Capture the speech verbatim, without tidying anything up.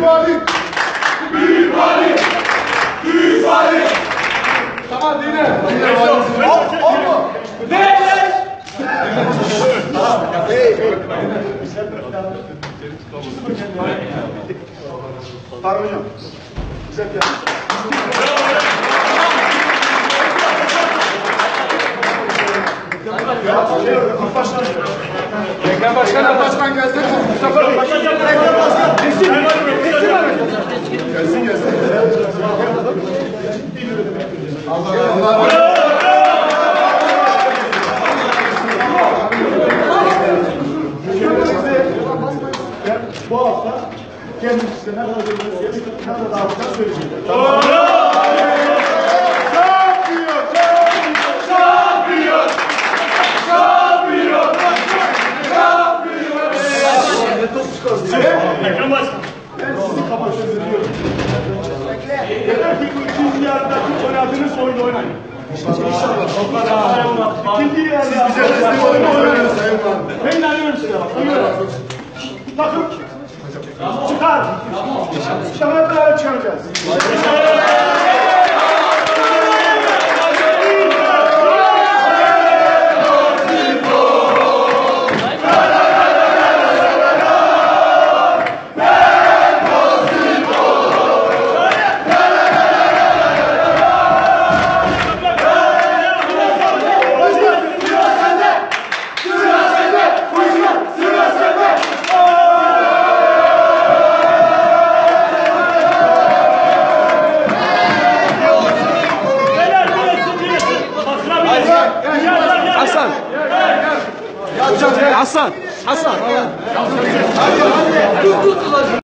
vali. Büyük vali. Büyük vali. Tamam dinle. Dinle vali. Hop hop. Ne ne? Tamam. Hey hey. Faruk hocam. Güzel geldi. Başkan. Ekrem Başkan, Başkan gelsin. Mustafa Bey. Ekrem Başkan. Geçsin. Gelsin gelsin. Allah Allah. Bu hafta kendisi ne kadar göreceğiz, ne kadar dağıtacağız söyleyeceğim. Tamam. Ekrem Başkan. Ben sizin kapatınızı diyorum. Yeter ki bu ikinci yarıdaki oynadığınız oyunu oynayın. İnşallah. İkinci yarıda siz bize destek oyunu oynayın Sayın Valim. Ben inanıyorum size bak. Takım çıkar. İşte beraber çıkaracağız. Hasan. Hasan. Hasan.